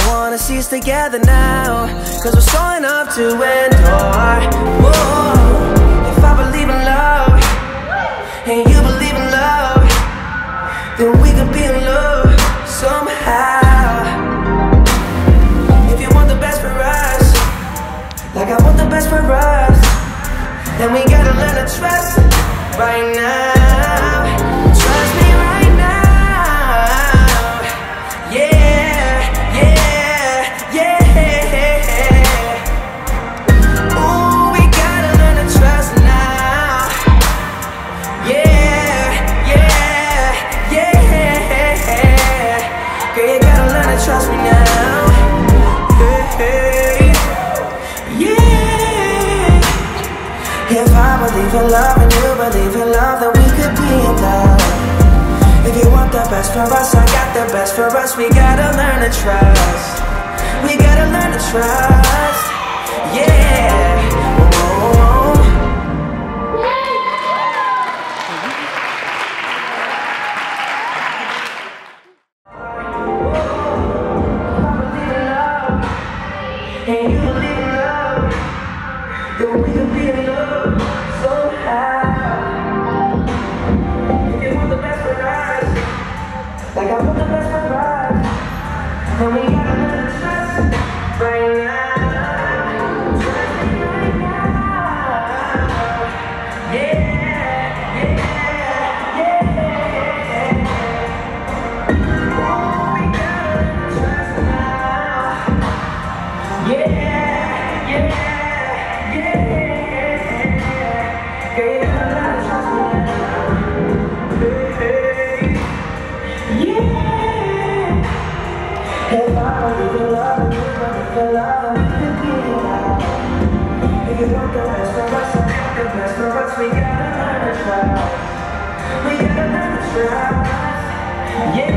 wanna see us together now, cause we're strong enough to endure. Whoa. If I believe in love, and you believe in love, then we could be in love somehow. If you want the best for us, like I want the best for us, then we gotta learn to trust right now. Trust me right now. Yeah, yeah, yeah. Ooh, we gotta learn to trust now. Yeah, yeah, yeah. Girl, you gotta learn to trust me now. Hey, yeah. If I believe in love and you believe in love, then we could be in love. If you want the best for us, I got the best for us. We gotta learn to trust. We gotta learn to trust. Yeah. Whoa. And you believe in love, then we could be in love somehow. If you want the best for us, like I want the best for us, then we gotta learn to trust right now. Trust me right now. Yeah, yeah, yeah. Oh, we gotta learn to trust now. Yeah, yeah, yeah. Girl, you gotta learn to trust me now. Hey, yeah. If I believe in love and you believe in love, we could be in love. If you want the best for us, I got the best for us. We gotta learn to trust. We gotta learn to trust. Yeah.